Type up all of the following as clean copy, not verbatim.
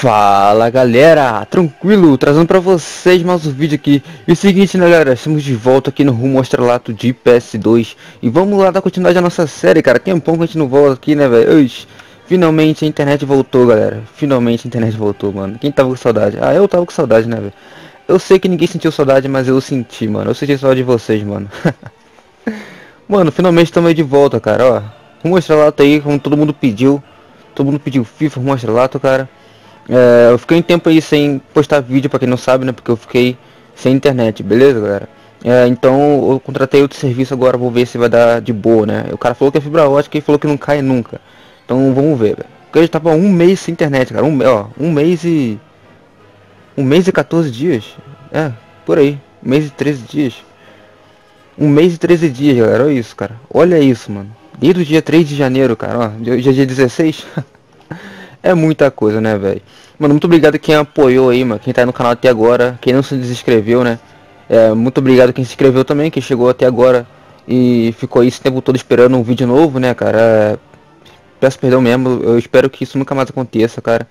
Fala galera, tranquilo, trazendo pra vocês mais um vídeo aqui. E o seguinte, né galera, estamos de volta aqui no rumo ao estrelato de PS2. E vamos lá dar continuidade à nossa série, cara. Tem um pão que a gente não volta aqui, né velho. Finalmente a internet voltou, galera. Finalmente a internet voltou, mano. Quem tava com saudade? Ah, eu tava com saudade, né velho. Eu sei que ninguém sentiu saudade, mas eu senti, mano. Eu senti saudade de vocês, mano. Mano, finalmente estamos aí de volta, cara, ó. Rumo ao estrelato aí, como todo mundo pediu. Todo mundo pediu FIFA, rumo ao estrelato, cara. Eu fiquei um tempo aí sem postar vídeo, pra quem não sabe, né? Porque eu fiquei sem internet, beleza, galera? Então eu contratei outro serviço agora, vou ver se vai dar de boa, né? O cara falou que é fibra ótica e falou que não cai nunca. Então vamos ver, velho. Porque eu já tava um mês sem internet, cara. Um mês e 14 dias. É, por aí. Um mês e 13 dias. Um mês e 13 dias, galera. Olha isso, cara. Olha isso, mano. Desde o dia 3 de janeiro, cara. Ó, hoje é dia 16. É muita coisa, né, velho? Mano, muito obrigado quem apoiou aí, mano. Quem tá aí no canal até agora. Quem não se desinscreveu, né? Muito obrigado quem se inscreveu também, quem chegou até agora e ficou aí esse tempo todo esperando um vídeo novo, né, cara? Peço perdão mesmo. Eu espero que isso nunca mais aconteça, cara.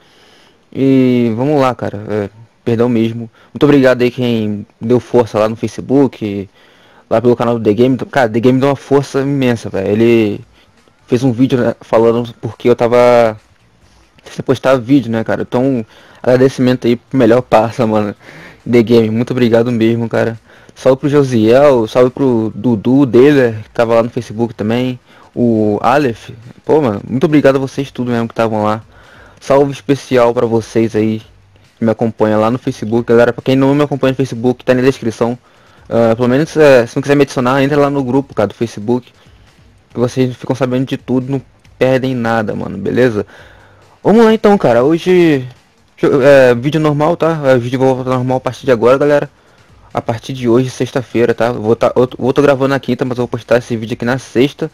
E vamos lá, cara. Perdão mesmo. Muito obrigado aí quem deu força lá no Facebook, lá pelo canal do The Game. Cara, The Game deu uma força imensa, velho. Ele fez um vídeo, né, falando porque eu tava você postar vídeo, né, cara? Então, agradecimento aí pro melhor parça, mano. The Game, muito obrigado mesmo, cara. Salve pro Josiel, salve pro Dudu dele, que tava lá no Facebook também. O Aleph, pô, mano, muito obrigado a vocês tudo mesmo que estavam lá. Salve especial pra vocês aí que me acompanham lá no Facebook, galera. Pra quem não me acompanha no Facebook, tá na descrição. Pelo menos se não quiser me adicionar, entra lá no grupo, cara, do Facebook. Que vocês ficam sabendo de tudo, não perdem nada, mano, beleza? Vamos lá então, cara. Hoje vídeo normal, tá? Vídeo volta normal a partir de agora, galera. A partir de hoje, sexta-feira, tá? Eu tô gravando na quinta, mas eu vou postar esse vídeo aqui na sexta.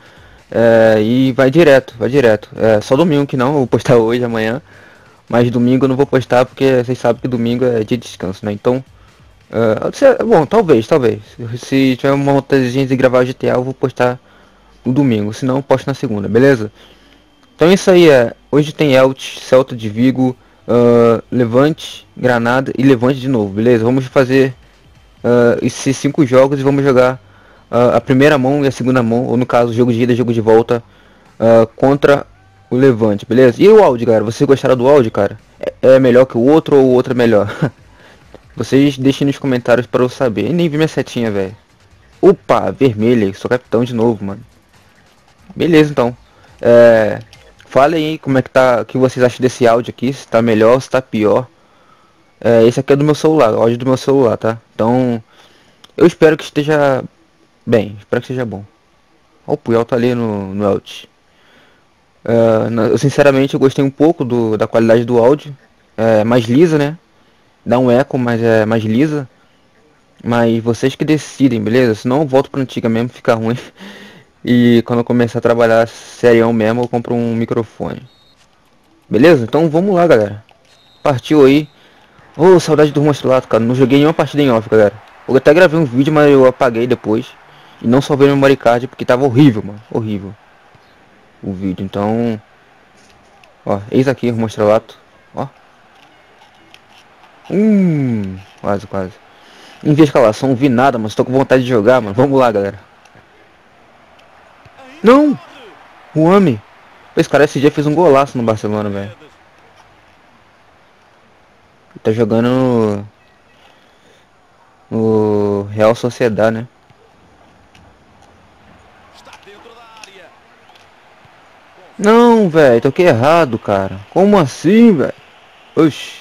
E vai direto, vai direto. Só domingo que não, eu vou postar hoje, amanhã. Mas domingo eu não vou postar porque vocês sabem que domingo é dia de descanso, né? Então, bom, talvez. Se tiver uma vontadezinha de gravar GTA, eu vou postar no domingo. Se não, eu posto na segunda, beleza? Então é isso aí, hoje tem Elche, Celta de Vigo, Levante, Granada e Levante de novo, beleza? Vamos fazer esses 5 jogos e vamos jogar a primeira mão e a segunda mão, ou no caso jogo de ida e jogo de volta, contra o Levante, beleza? E o áudio, galera, vocês gostaram do áudio, cara? É melhor que o outro ou o outro é melhor? Vocês deixem nos comentários para eu saber. E nem vi minha setinha, velho. Opa, vermelha, sou capitão de novo, mano. Beleza, então. Falem aí como é que tá, o que vocês acham desse áudio aqui, se tá melhor, se tá pior. Esse aqui é do meu celular, o áudio do meu celular, tá? Então, eu espero que esteja bem, espero que seja bom. Ó, o Puyol tá ali no Elch. Eu sinceramente eu gostei um pouco da qualidade do áudio. É mais lisa, né? Dá um eco, mas é mais lisa. Mas vocês que decidem, beleza? Senão eu volto pra antiga mesmo, fica ruim. E quando eu começar a trabalhar serião mesmo, eu compro um microfone. Beleza? Então vamos lá, galera. Partiu aí. Ô, saudade do Monstro, cara. Não joguei nenhuma partida em off, galera. Eu até gravei um vídeo, mas eu apaguei depois. E não salvei no memory card porque tava horrível, mano. Horrível. O vídeo, então... Ó, eis aqui o Monstrelato. Ó. Quase, quase. Em vez de escalação, não vi nada, mas tô com vontade de jogar, mano. Vamos lá, galera. Não! O homem. Esse cara esse dia fez um golaço no Barcelona, velho. Tá jogando no Real Sociedade, né? Não, velho, toquei errado, cara. Como assim, velho? Oxi.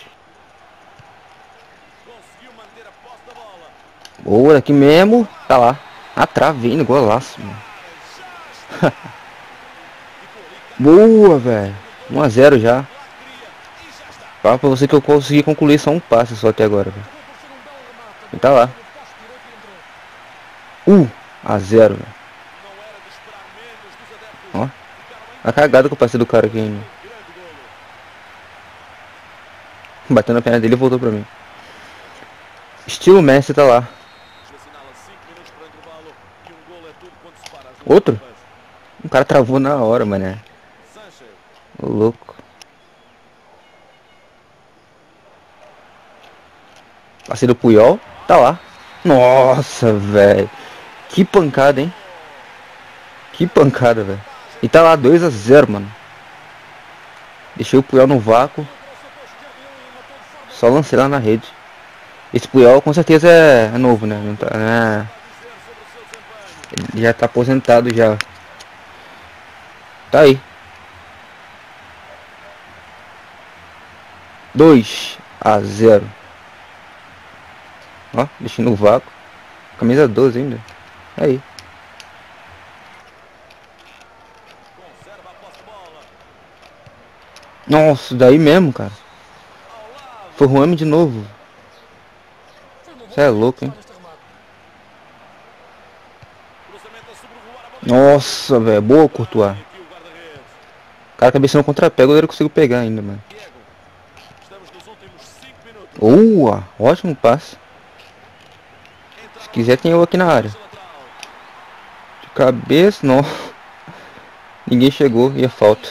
Boa, daqui mesmo. Tá lá. A trave indo, golaço, mano. Boa, velho. 1 a 0 já. Fala pra você que eu consegui concluir só um passe só até agora, velho. E tá lá. 1 a 0, velho. Ó. A cagada que eu passei do cara aqui ainda. Bateu na perna dele e voltou pra mim. Estilo Messi tá lá. Outro? O cara travou na hora, mané. Ô louco. Passei do Puyol. Tá lá. Nossa, velho. Que pancada, hein? Que pancada, velho. E tá lá 2 a 0, mano. Deixei o Puyol no vácuo. Só lancei lá na rede. Esse Puyol com certeza é novo, né? Não tá, né? Ele já tá aposentado já. Tá aí. 2 a 0. Ó, deixei no vácuo. Camisa 12 ainda. Aí. Nossa, daí mesmo, cara. Foi o de novo. Você é louco, hein? Nossa, velho. Boa, Courtois. Cara, cabeceou no contrapé, o goleiro conseguiu pegar ainda, mano. Boa, ótimo passe. Se quiser tem eu aqui na área. De cabeça, não. Ninguém chegou e é falta.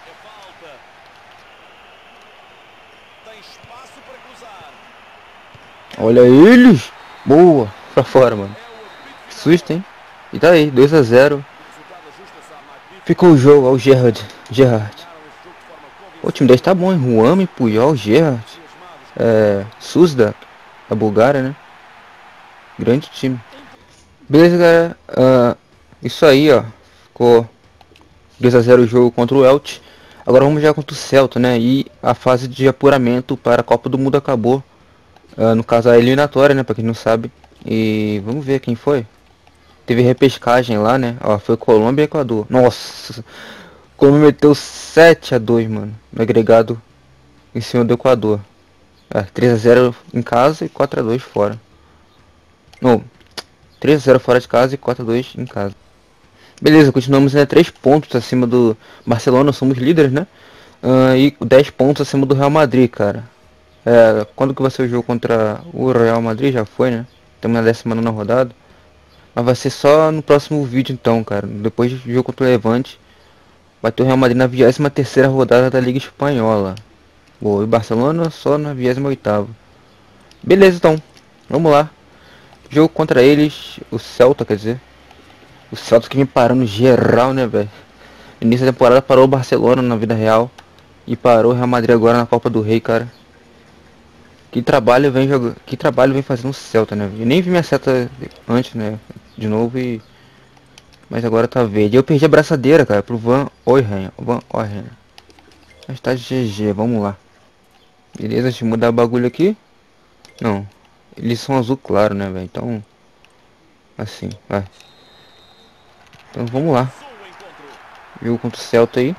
Olha eles. Boa, pra fora, mano. Que susto, hein? E tá aí, 2 a 0. Ficou o jogo, ó, o Gerrard. O time dele tá bom, hein? Ruame, Puyol, Gerrard. Susda, da Bulgária, né? Grande time. Beleza, galera. Isso aí, ó. Ficou 2 a 0 o jogo contra o Elche. Agora vamos já contra o Celta, né? E a fase de apuramento para a Copa do Mundo acabou. No caso, a eliminatória, né? Pra quem não sabe. E vamos ver quem foi. Teve repescagem lá, né? Ó, foi Colômbia e Equador. Nossa, Colômbia meteu 7 a 2, mano. No agregado em cima do Equador. 3 a 0 em casa e 4 a 2 fora. Não, 3 a 0 fora de casa e 4 a 2 em casa. Beleza, continuamos, né, 3 pontos acima do Barcelona, somos líderes, né? E 10 pontos acima do Real Madrid, cara. Quando que vai ser o jogo contra o Real Madrid? Já foi, né? Estamos na 19ª rodada. Mas vai ser só no próximo vídeo então, cara. Depois do jogo contra o Levante, vai ter o Real Madrid na 23ª rodada da Liga Espanhola. E o Barcelona só na 28ª. Beleza, então. Vamos lá. Jogo contra eles, o Celta, quer dizer. O Celta que me parando geral, né, velho? Início da temporada parou o Barcelona na vida real. E parou o Real Madrid agora na Copa do Rei, cara. Que trabalho vem jogando, que trabalho vem fazendo o Celta, né? Eu nem vi minha seta antes, né? De novo e... Mas agora tá verde. Eu perdi a braçadeira, cara, pro Van Oyren. Mas tá GG, vamos lá. Beleza, deixa eu mudar o bagulho aqui. Não. Eles são azul claro, né, velho? Então... Assim, vai. Então vamos lá. Jogo contra o Celta aí.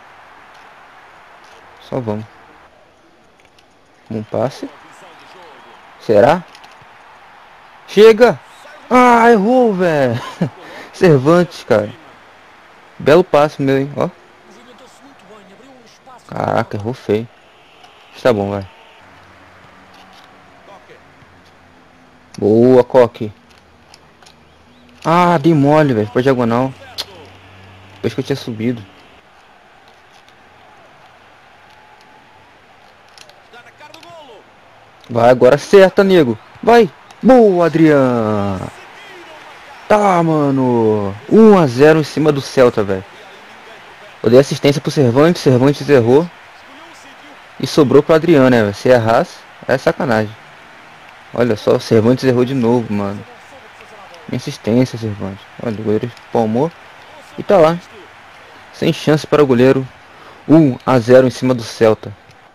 Só vamos. Um passe. Será? Chega! Ah, errou, velho. Cervantes, cara. Belo passe meu, hein? Ó. Caraca, errou feio. Tá bom, vai. Boa, Coque. Ah, dei mole, velho. Foi diagonal. Depois que eu tinha subido. Vai, agora acerta, nego. Vai. Boa, Adriano. Tá, mano. 1 a 0 em cima do Celta, velho. Eu dei assistência pro Cervantes. Cervantes errou. E sobrou pro Adriano, né? Se errasse, é sacanagem. Olha só, o Cervantes errou de novo, mano. Minha assistência, Cervantes. Olha, o goleiro palmou. E tá lá. Sem chance para o goleiro. 1 a 0 em cima do Celta.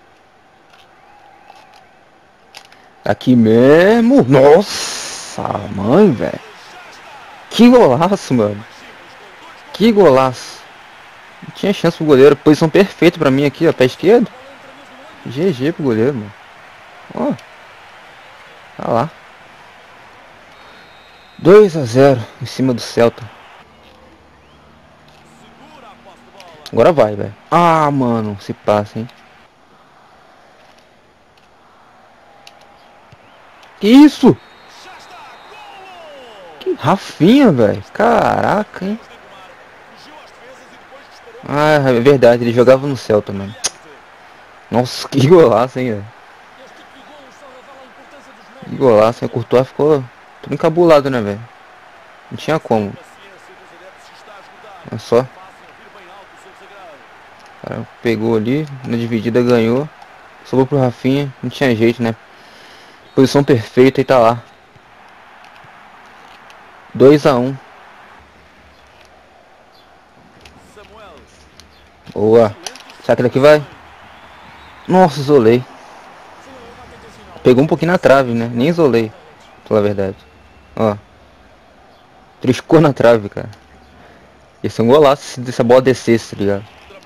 Aqui mesmo. Nossa, mãe, velho. Que golaço, mano. Que golaço. Não tinha chance pro goleiro. Posição perfeita pra mim aqui, ó. Pé esquerdo. GG pro goleiro, mano. Ó. Tá lá. 2 a 0 em cima do Celta. Agora vai, velho. Ah, mano. Se passa, hein. Que isso? Que Rafinha, velho. Caraca, hein. Ah, é verdade. Ele jogava no Celta, mano. Nossa, que golaço, hein, velho. Que golaço, o Courtois ficou tudo encabulado, né, velho? Não tinha como. É só. O cara pegou ali, na dividida ganhou. Sobrou pro Rafinha, não tinha jeito, né? Posição perfeita e tá lá. 2 a 1. Boa. Será que daqui vai? Nossa, isolei. Pegou um pouquinho na trave, né? Nem isolei, pra falar a verdade. Ó. Triscou na trave, cara. Ia ser um golaço se essa bola descesse, tá ligado?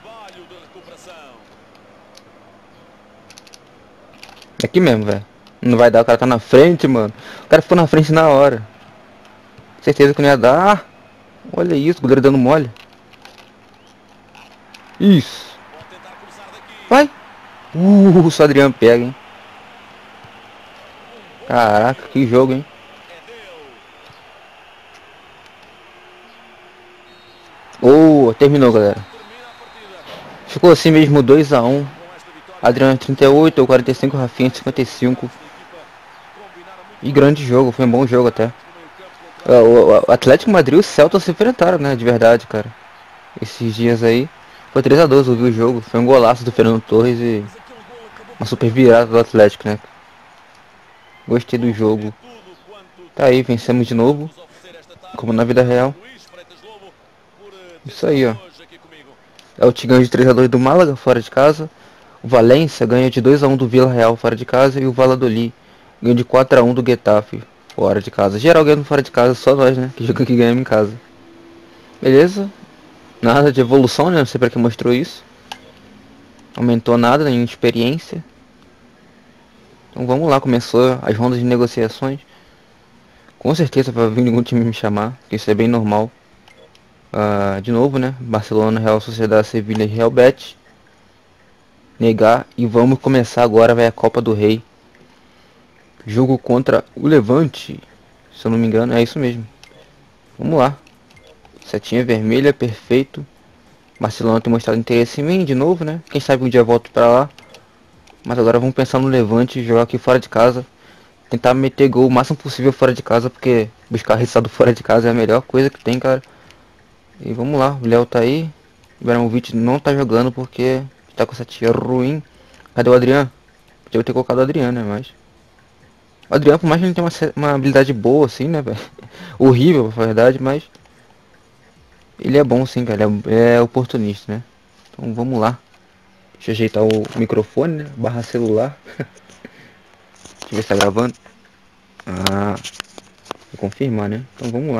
Aqui mesmo, velho. Não vai dar, o cara tá na frente, mano. O cara ficou na frente na hora. Certeza que não ia dar. Ah, olha isso, o goleiro dando mole. Isso. Vai. O Adriano pega, hein. Caraca, que jogo, hein. Oh, terminou, galera. Ficou assim mesmo, 2 a 1. Adriano 38, ou 45, Rafinha 55. E grande jogo, foi um bom jogo até. O Atlético Madrid e o Celta se enfrentaram, né, de verdade, cara. Esses dias aí. Foi 3 a 2, eu vi o jogo. Foi um golaço do Fernando Torres e uma super virada do Atlético, né. Gostei do jogo. Tá aí, vencemos de novo. Como na vida real. Isso aí, ó. É o Tigão de 3 a 2 do Málaga, fora de casa. O Valência ganha de 2 a 1 do Vila Real, fora de casa. E o Valladolid ganha de 4 a 1 do Getafe, fora de casa. Geral ganhando fora de casa, só nós, né? Que joga aqui ganhamos em casa. Beleza? Nada de evolução, né? Não sei pra que mostrou isso. Aumentou nada, nenhuma experiência. Então vamos lá, começou as rondas de negociações. Com certeza vai vir algum time me chamar, que isso é bem normal. De novo, né? Barcelona, Real Sociedade, Sevilha e Real Betis. Negar e vamos começar agora, vai a Copa do Rei. Jogo contra o Levante, se eu não me engano, é isso mesmo. Vamos lá. Setinha vermelha, perfeito. Barcelona tem mostrado interesse em mim de novo, né? Quem sabe um dia eu volto pra lá. Mas agora vamos pensar no Levante, jogar aqui fora de casa. Tentar meter gol o máximo possível fora de casa, porque buscar resultado fora de casa é a melhor coisa que tem, cara. E vamos lá, o Léo tá aí. O Ibrahimovic não tá jogando porque tá com essa tia ruim. Cadê o Adriano? Podia ter colocado o Adriano, né? Mas o Adriano, por mais que ele tenha uma habilidade boa, assim, né, velho? Horrível, pra verdade, mas ele é bom, sim, cara. Ele é oportunista, né? Então vamos lá. Deixa eu ajeitar o microfone, né? Barra celular. Deixa eu ver se tá gravando. Ah, vou confirmar, né? Então vamos lá.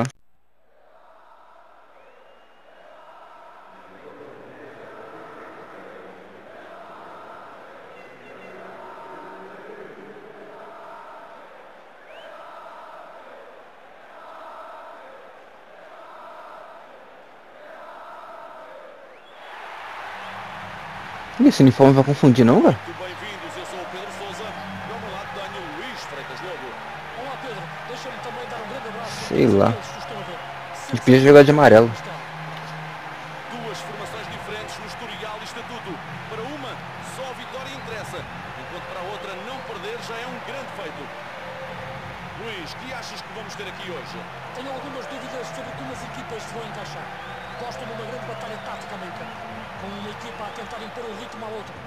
E esse uniforme vai confundir, não, velho? Bem-vindos, eu sou o Pedro Sousa. E ao meu lado tenho o Luís Freitas Lobo. Olá Pedro, deixa-me também dar um grande abraço a Sei todos lá. aqueles que estão a ver. A gente podia jogar de amarelo. Duas formações diferentes no historial e estatuto. Para uma, só a vitória interessa, enquanto para a outra, não perder já é um grande feito. Luís, que achas que vamos ter aqui hoje? Tenho algumas dúvidas sobre como as equipas se vão encaixar. Gosto de uma grande batalha tática a meio campo, com uma equipa a tentar impor o ritmo à outra.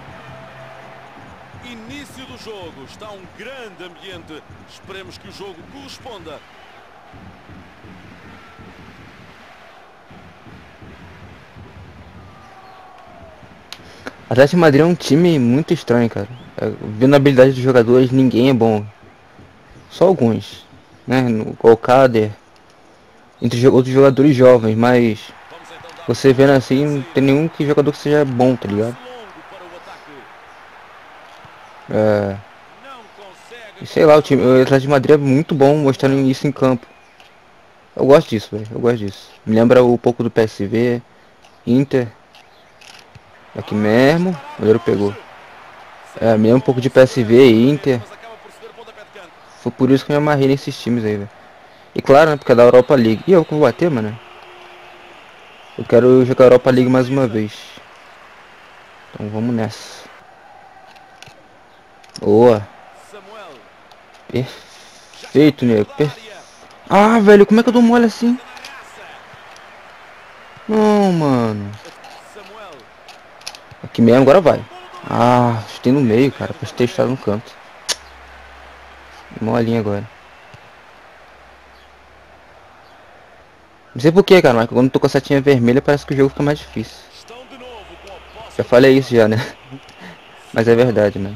Início do jogo, está um grande ambiente. Esperemos que o jogo corresponda. Atlético de Madrid é um time muito estranho, cara. Vendo a habilidade dos jogadores, ninguém é bom. Só alguns, né? O Kader, entre outros jogadores jovens, mas Vamos então dar você vendo assim, não tem ofensivo. nenhum que jogador que seja bom, tá ligado? Passe longo para o ataque. É, Não consegue e sei lá, o controlar. Atlético de Madrid é muito bom mostrando isso em campo. Eu gosto disso, velho. Eu gosto disso. Me lembra um pouco do PSV, Inter, aqui Vai mesmo. O disparar goleiro de pegou. longe. É, Sempre mesmo um pouco bom de saber essa PSV e estratégia, Inter. mas acaba por ceder pontapé de canto. Foi por isso que eu me amarrei nesses times aí, velho. E claro, né, porque é da Europa League. E eu que vou bater, mano. Eu quero jogar a Europa Baliza League de mais uma baliza. vez. Então vamos nessa. Boa. Samuel. Perfeito, nego. Ah, velho, como é que eu dou mole assim? Não, mano. Samuel. Aqui mesmo, agora vai. Ah, chutei no meio, cara. Pra ter estado no canto. Molinha agora. Não sei porquê, cara, mas quando tô com a setinha vermelha parece que o jogo fica mais difícil. Estão de novo com a posse Já de falei bola. isso já, né? Mas é verdade, mano.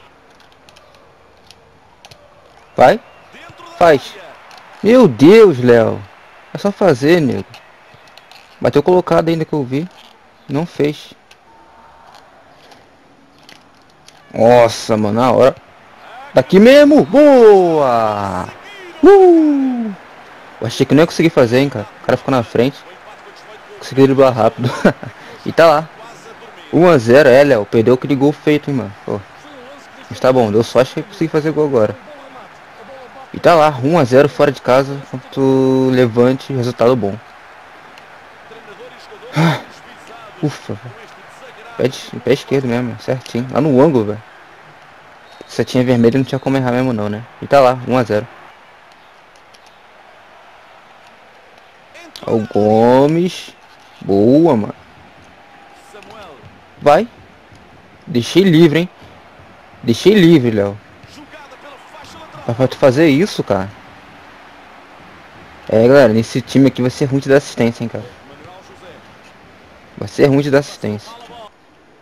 Vai? Dentro da Faz. área. Meu Deus, Léo. É só fazer, nego. Bateu colocado ainda que eu vi. Não fez. Nossa, mano, na hora. Daqui mesmo. Boa! Uh! Eu achei que não ia conseguir fazer, hein, cara. O cara ficou na frente. O empate foi desfeito com o Consegui driblar rápido. E tá lá. quase a dormir. 1 a 0, é, Léo. Perdeu aquele gol feito, hein, mano. Pô. Foi um lance que deixou Mas tá bom, deu sorte que eu consegui fazer gol agora. E tá lá, 1 a 0 fora de casa contra o Levante, resultado bom. Treinador e jogadores desvisados Ufa, com velho. este desagradável. Pé esquerdo mesmo, certinho. Lá no ângulo, velho. Setinha vermelha não tinha como errar mesmo não, né? E tá lá, 1 a 0. Entrou Ó o na área. Gomes. Boa, mano. Samuel. Vai. Deixei livre, hein. Deixei livre, Léo. Jogada pela faixa Dá lateral. pra tu fazer isso, cara. É, galera, nesse time aqui vai ser ruim de dar assistência, hein, cara. Manuel José. Vai ser ruim de dar Passou assistência. mal a bola.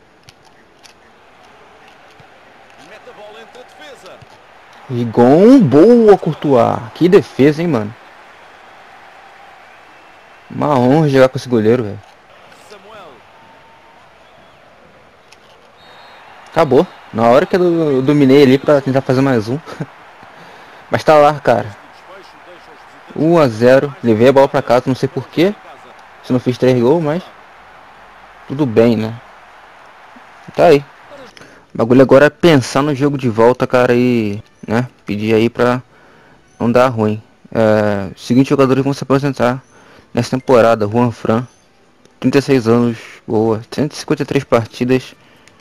Mete a bola entre a defesa. Rigon, boa, Courtois. Que defesa, hein, mano. Uma honra jogar com esse goleiro, velho. Samuel. Acabou. Na hora que eu dominei ali pra tentar fazer mais um. Mas tá lá, cara. Este desfecho deixa os visitantes 1 a 0. mais Levei a bola pra casa, não sei porquê. em casa. Se não fiz 3 gols, mas tudo bem, né? Tá aí. O bagulho agora é pensar no jogo de volta, cara, e, né, pedir aí pra não dar ruim. Os seguintes jogadores vão se apresentar nessa temporada: Juan Fran, 36 anos, boa, 153 partidas.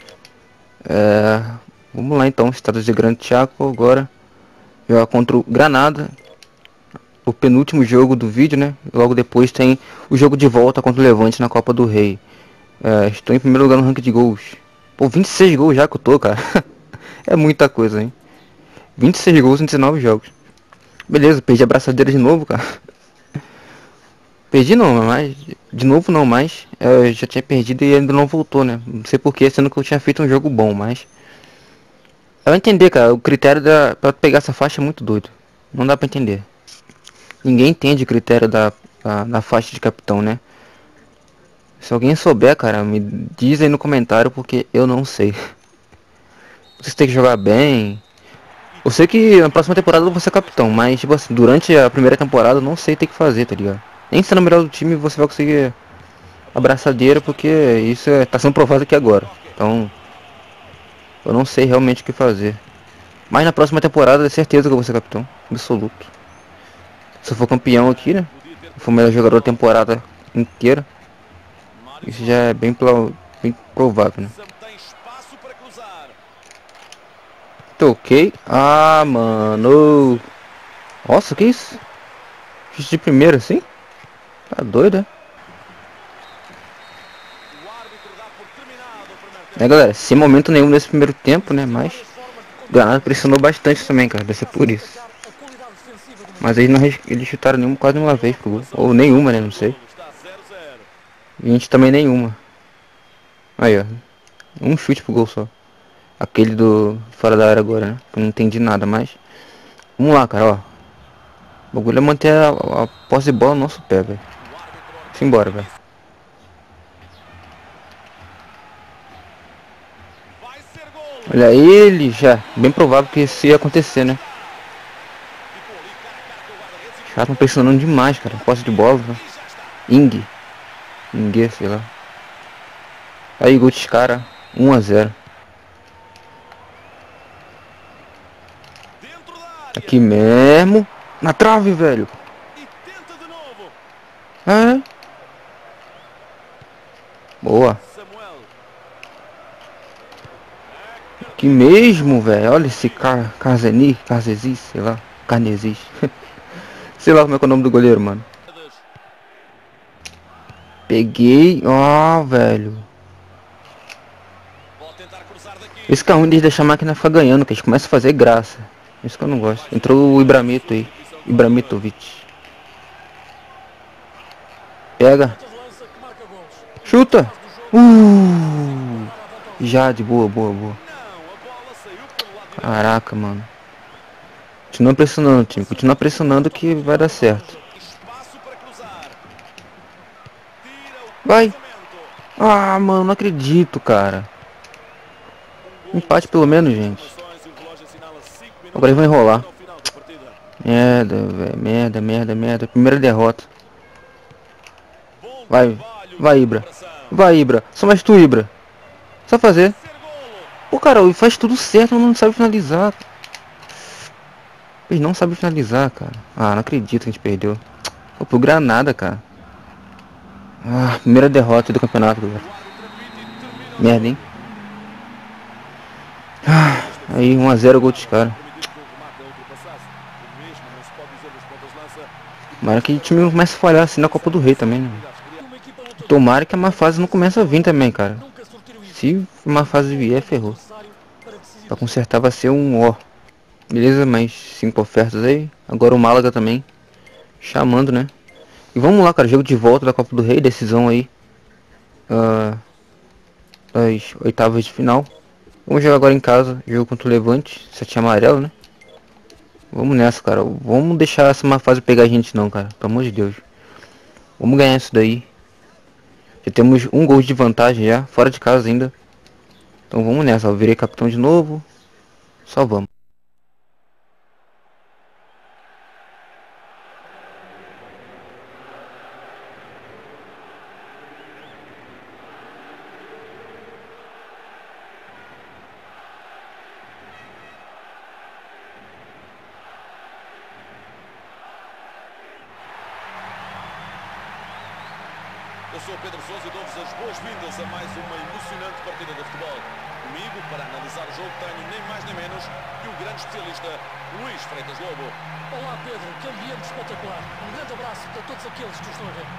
Vamos lá então, Estados de Grande Chaco agora. Jogar contra o Granada, o penúltimo jogo do vídeo, né? Logo depois tem o jogo de volta contra o Levante na Copa do Rei. Estou em primeiro lugar no ranking de gols. Pô, 26 gols já que eu tô, cara. É muita coisa, hein? 26 gols em 19 jogos. Beleza, perdi a braçadeira de novo, cara. Perdi não, mas... De novo não, mas... Eu já tinha perdido e ainda não voltou, né? Não sei porquê, sendo que eu tinha feito um jogo bom, mas... Eu entender, cara, o critério pra pegar essa faixa é muito doido. Não dá pra entender. Ninguém entende o critério da faixa de capitão, né? Se alguém souber, cara, me diz aí no comentário, porque eu não sei. Você tem que jogar bem. Eu sei que na próxima temporada eu vou ser capitão, mas tipo assim, durante a primeira temporada eu não sei o que fazer, tá ligado? Nem sendo o melhor do time você vai conseguir a braçadeira, porque isso tá sendo provado aqui agora. Então, eu não sei realmente o que fazer. Mas na próxima temporada é certeza que eu vou ser capitão, absoluto. Se eu for campeão aqui, né? Se for o melhor jogador da temporada inteira, Mário isso já Soares. é bem provável, né? Tem espaço para cruzar. Toquei. Ah, mano. Nossa, que isso? Chute de primeira assim? Tá doido, é? O árbitro dá por terminado o primeiro tempo. Galera, sem momento nenhum nesse primeiro tempo, né? Mas o Granada pressionou bastante também, cara. Deve ser por isso. Mas eles chutaram quase nenhuma vez pro gol. Ou nenhuma, né? Não sei. Está 0-0. E a gente também nenhuma. Aí, ó. Um chute pro gol só. Aquele do fora da área agora, né? Que eu não entendi nada, mas... Vamos lá, cara, ó. O bagulho é manter a posse de bola no nosso pé, velho. O árbitro Simbora, velho. vai ser golo. Olha ele já. Bem provável que isso ia acontecer, né? Ficou ali cara a cara com o guarda-redes e Já estão pressionando demais, cara. Posse de bola, né? já está. Ing. Ingue, sei lá. Aí, gol dos cara. 1 a 0. Dentro da área. Aqui mesmo. Na trave, velho. E tenta de novo. É. Boa. Samuel. Aqui mesmo, velho. Olha esse Carzeni, sei lá. Carnesis. Sei lá como é que é o nome do goleiro, mano. Peguei. Ó, velho. Esse que é ruim de deixar a máquina ficar ganhando, que a gente começa a fazer graça. Isso que eu não gosto. Entrou o Ibramito aí. Ibramitovic. Pega. Chuta. Jade, boa, boa, boa. Caraca, mano. Continua pressionando, time. Continua pressionando que vai dar certo. Vai. Ah, mano, não acredito, cara. Empate pelo menos, gente. Agora eles vão enrolar. Merda, velho. Merda, merda, merda. Primeira derrota. Vai. Vai, Ibra. Vai, Ibra. Só mais tu, Ibra. Só fazer. Pô, cara, ele faz tudo certo, mas não sabe finalizar. Ele não sabe finalizar, cara. Ah, não acredito que a gente perdeu. Pô, pro Granada, cara. Ah, primeira derrota do campeonato, galera. Merda, hein? Ah, aí 1 a 0 gol dos caras. Tomara que o time comece a falhar assim na Copa do Rei também, né? Tomara que a má fase não comece a vir também, cara. Se uma fase vier, ferrou. Pra consertar vai ser um ó. Beleza, mais 5 ofertas aí. Agora o Málaga também. Chamando, né? E vamos lá, cara. Jogo de volta da Copa do Rei. Decisão aí. Das oitavas de final. Vamos jogar agora em casa. Jogo contra o Levante. 7 amarelo, né? Vamos nessa, cara. Vamos deixar essa má fase pegar a gente não, cara. Pelo amor de Deus. Vamos ganhar isso daí. Já temos um gol de vantagem já. Fora de casa ainda. Então vamos nessa. Eu virei capitão de novo. Só vamos. Eu sou o Pedro Sousa e dou-vos as boas-vindas a mais uma emocionante partida de futebol. Comigo, para analisar o jogo, tenho nem mais nem menos que o grande especialista Luís Freitas Lobo. Olá Pedro, que ambiente espetacular. Um grande abraço para todos aqueles que estão a ver.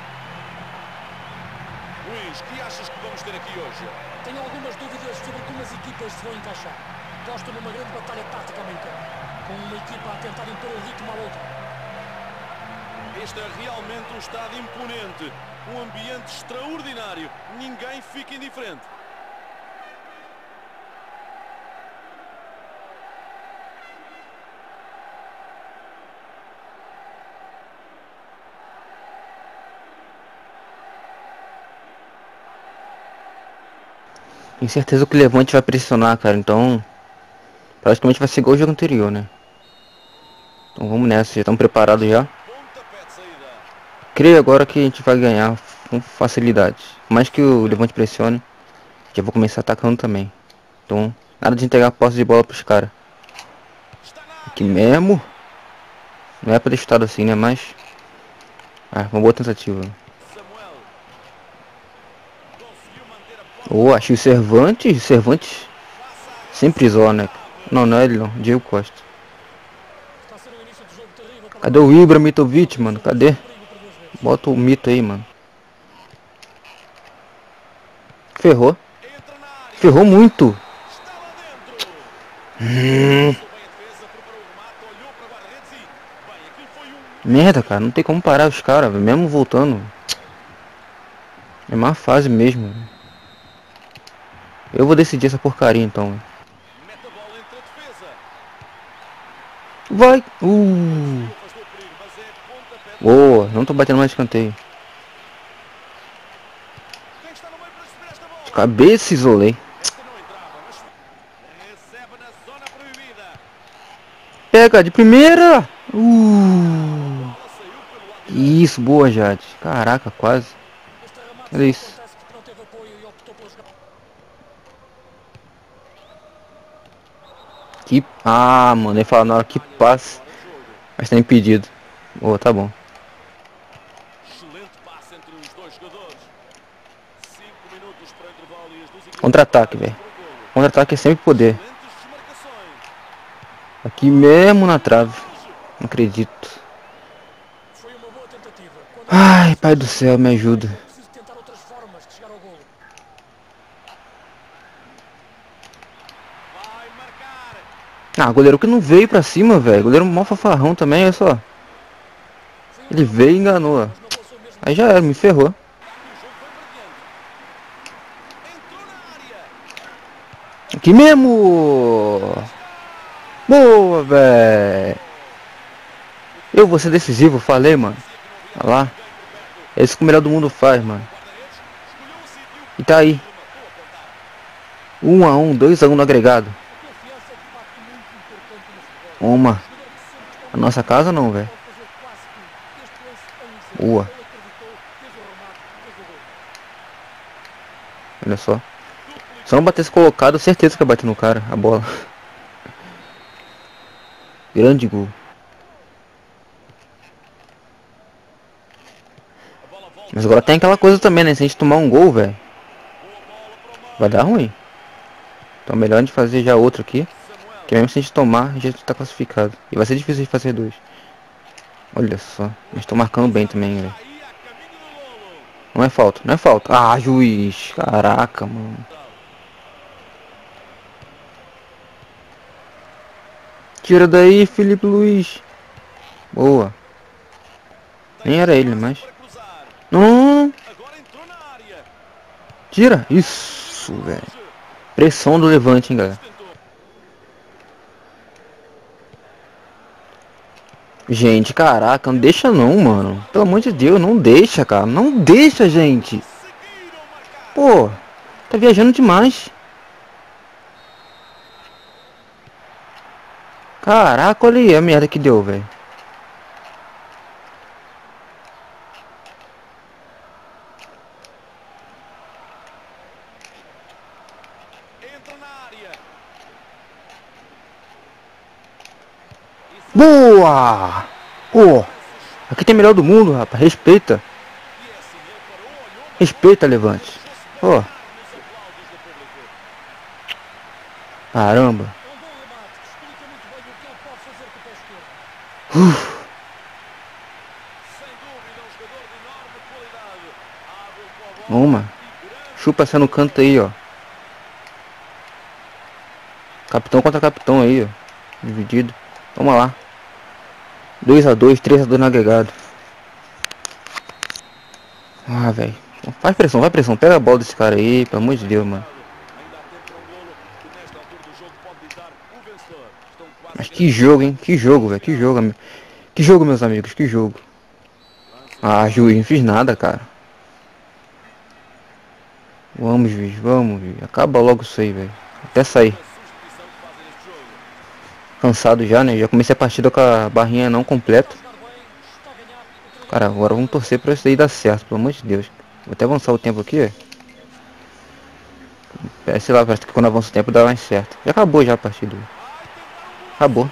Luís, que achas que vamos ter aqui hoje? Tenho algumas dúvidas sobre como as equipas se vão encaixar. Gosto numa grande batalha tática meio campo, com uma equipa a tentar impor o ritmo à outra. Este é realmente um estádio imponente, um ambiente extraordinário, ninguém fica indiferente. Tenho certeza que o Levante vai pressionar, cara. Então, praticamente vai ser igual o jogo anterior, né? Então vamos nessa. Já estamos preparados já. Creio agora que a gente vai ganhar com facilidade. Por mais que o Levante pressione, já vou começar atacando também. Então, nada de entregar a posse de bola pros caras. Aqui mesmo. Não é pra ter chutado assim, né? Mas... uma boa tentativa. Oh, achei o Cervantes. Cervantes sempre zoa, né? Não, não é ele não. Diego Costa. Cadê o Ibramitovic, mano? Cadê? Bota o mito aí, mano. Ferrou. Ferrou muito. Merda, cara. Não tem como parar os caras, mesmo voltando. É má fase mesmo. Eu vou decidir essa porcaria então. Vai. Boa. Não tô batendo mais escanteio. De cabeça isolei. Pega de primeira. Isso, boa, Jade. Caraca, quase. Olha isso. Que... mano, ele fala na hora que passe. Mas tá impedido. Oh, tá bom. Contra-ataque, velho. Contra-ataque é sempre poder. Aqui mesmo na trave. Não acredito. Foi uma boa tentativa. Ai, pai do céu, me ajuda. Preciso tentar outras formas de chegar ao golo. Vai marcar. Ah, goleiro que não veio pra cima, velho. Goleiro mó fanfarrão também, olha só. Ele veio e enganou, ó. Mas não passou mesmo. Aí já era, me ferrou. O jogo foi para diante. Entrou na área. Aqui mesmo! Boa, velho! Eu vou ser decisivo, falei, mano. Olha lá. É isso que o melhor do mundo faz, mano. E tá aí. 1 a 1, 2 a 1 no agregado. Confiança é de facto muito importante no futebol. Uma. O jogador que se sente A nossa casa não, velho. pode fazer quase tudo. Este lance é um exemplo. Boa. Ele acreditou, fez o remate, fez o gol. Olha só. Se não batesse colocado, certeza que ia bater no cara, a bola. Grande gol. Mas agora tem aquela coisa também, né? Se a gente tomar um gol, velho, vai dar ruim. Então melhor a gente fazer já outro aqui. Que mesmo se a gente tomar, a gente tá classificado. E vai ser difícil de fazer dois. Olha só. Mas tô marcando bem também, velho. Aí a caminho do golo. Não é falta, não é falta. Ah, juiz. Caraca, mano. Tira daí, Felipe Luiz. Boa. Nem era ele, mas... Para cruzar. Não. Agora entrou na área. Tira. Isso, velho. Pressão do Levante, hein, galera. Tentou. Gente, caraca, não deixa não, mano. Pelo amor de Deus, não deixa, cara. Não deixa, gente. Conseguiram marcar. Pô, tá viajando demais. Caraca, olha aí a merda que deu, velho. Entra na área. Boa! Pô, aqui tem melhor do mundo, rapaz. Respeita. E assim ele parou, olhou, mas Respeita, Levante. Pô, nos aplausos do público. caramba. É um bom remate que explica muito bem o que ele pode fazer com o pé esquerdo. Sem dúvida, um jogador de enorme qualidade. Hábil com a bola Uma. e grande. Chupa essa no canto aí, ó. Capitão contra capitão aí, ó. Dividido. Vamos lá. 2 a 2, 3 a 2 no agregado. Ah, velho. Faz pressão, vai pressão. Pega a bola desse cara aí, pelo amor de Deus, mano. Ainda há tempo para um golo que nesta altura do jogo pode ditar o vencedor. Estão quase Mas que jogo, hein? Que jogo, velho. Que jogo, amigo. Que jogo, meus amigos. Que jogo. Ah, juiz, não fiz nada, cara. Vamos, juiz. Vamos, juiz. Acaba logo isso aí, velho. Até sair. substituição que fazem neste jogo. Cansado já, né? Já comecei a partida com a barrinha não completa. Jogar bem, está a ganhar e o treinador Cara, agora vamos torcer pra isso aí dar certo, pelo amor de Deus. Vou até avançar o tempo aqui, ó. Sei lá, parece que quando avança o tempo dá mais certo. Já acabou já a partida. Acabou.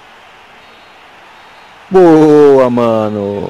Boa, mano.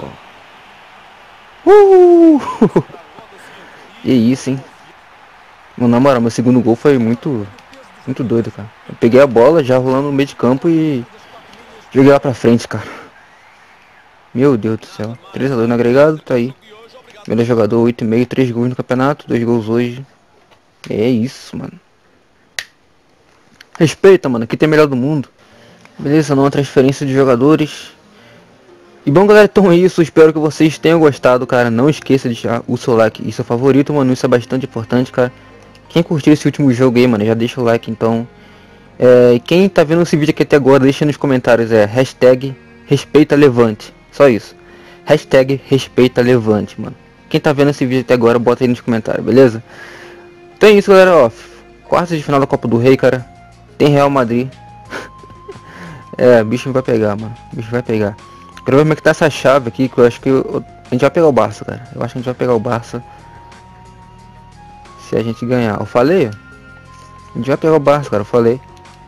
E isso, hein. Mano, na moral, meu segundo gol foi muito doido, cara. Eu peguei a bola já rolando no meio de campo e joguei lá pra frente, cara. Meu Deus do céu. 3 a 2 no agregado, tá aí. Melhor jogador, 8,5, 3 gols no campeonato, 2 gols hoje. É isso, mano. Respeita, mano, aqui tem melhor do mundo. Beleza, não há transferência de jogadores. E bom, galera, então é isso. Espero que vocês tenham gostado, cara. Não esqueça de deixar o seu like e seu favorito, mano. Isso é bastante importante, cara. Quem curtiu esse último jogo aí, mano, já deixa o like, então. Quem tá vendo esse vídeo aqui até agora, deixa nos comentários, hashtag respeita Levante. Só isso. Hashtag respeita Levante, mano. Quem tá vendo esse vídeo até agora, bota aí nos comentários, beleza? Então é isso, galera, ó. Quartas de final da Copa do Rei, cara. Tem Real Madrid. Bicho vai pegar, mano. Bicho vai pegar. Quero ver como é que tá essa chave aqui, que eu acho que a gente vai pegar o Barça, cara. Eu acho que a gente vai pegar o Barça. Se a gente ganhar. Eu falei, ó. A gente vai pegar o Barça, cara. Eu falei.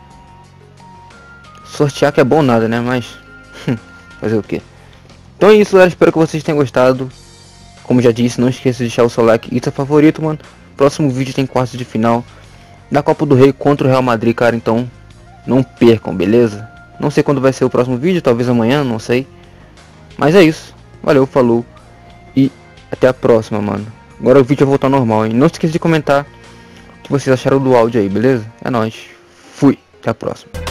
Sortear que é bom nada, né? Mas... fazer o quê? Então é isso, galera. Espero que vocês tenham gostado. Como já disse, não esqueça de deixar o seu like e seu favorito, mano. Próximo vídeo tem quartos de final da Copa do Rei contra o Real Madrid, cara. Então, não percam, beleza? Não sei quando vai ser o próximo vídeo. Talvez amanhã, não sei. Mas é isso. Valeu, falou. E até a próxima, mano. Agora o vídeo vai voltar ao normal, hein? Não esqueça de comentar o que vocês acharam do áudio aí, beleza? É nóis. Fui. Até a próxima.